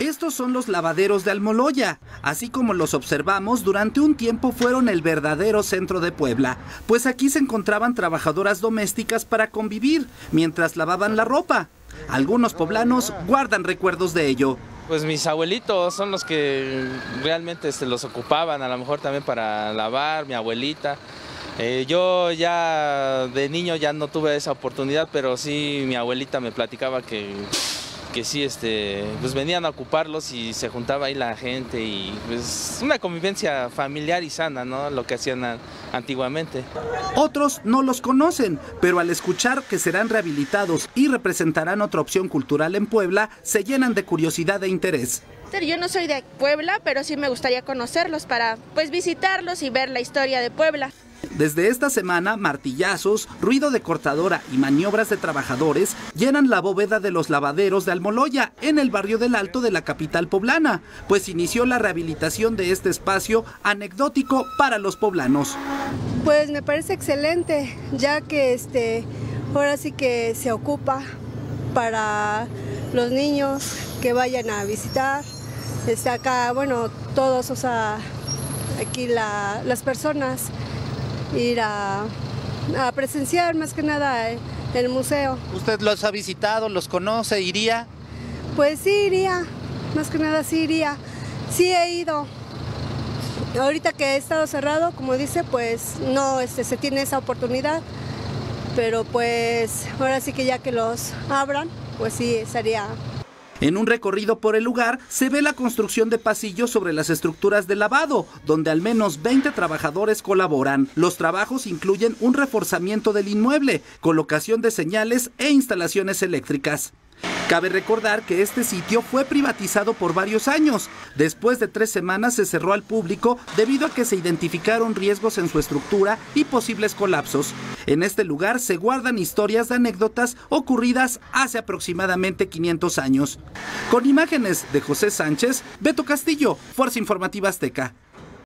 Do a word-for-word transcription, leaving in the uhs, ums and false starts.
Estos son los lavaderos de Almoloya. Así como los observamos, durante un tiempo fueron el verdadero centro de Puebla, pues aquí se encontraban trabajadoras domésticas para convivir, mientras lavaban la ropa. Algunos poblanos guardan recuerdos de ello. Pues mis abuelitos son los que realmente este, los ocupaban, a lo mejor también para lavar, mi abuelita. Eh, yo ya de niño ya no tuve esa oportunidad, pero sí mi abuelita me platicaba que, que sí, este, pues venían a ocuparlos y se juntaba ahí la gente y pues una convivencia familiar y sana, ¿no? Lo que hacían a, antiguamente. Otros no los conocen, pero al escuchar que serán rehabilitados y representarán otra opción cultural en Puebla, se llenan de curiosidad e interés. Yo no soy de Puebla, pero sí me gustaría conocerlos para pues visitarlos y ver la historia de Puebla. Desde esta semana, martillazos, ruido de cortadora y maniobras de trabajadores llenan la bóveda de los lavaderos de Almoloya, en el barrio del Alto de la capital poblana, pues inició la rehabilitación de este espacio anecdótico para los poblanos. Pues me parece excelente, ya que este, ahora sí que se ocupa para los niños que vayan a visitar. Está acá, bueno, todos, o sea, aquí la, las personas ir a, a presenciar más que nada el museo. ¿Usted los ha visitado, los conoce, iría? Pues sí iría, más que nada sí iría, sí he ido. Ahorita que he estado cerrado, como dice, pues no este, se tiene esa oportunidad, pero pues ahora sí que ya que los abran, pues sí estaría. En un recorrido por el lugar se ve la construcción de pasillos sobre las estructuras de lavado, donde al menos veinte trabajadores colaboran. Los trabajos incluyen un reforzamiento del inmueble, colocación de señales e instalaciones eléctricas. Cabe recordar que este sitio fue privatizado por varios años. Después de tres semanas se cerró al público debido a que se identificaron riesgos en su estructura y posibles colapsos. En este lugar se guardan historias de anécdotas ocurridas hace aproximadamente quinientos años. Con imágenes de José Sánchez, Beto Castillo, Fuerza Informativa Azteca.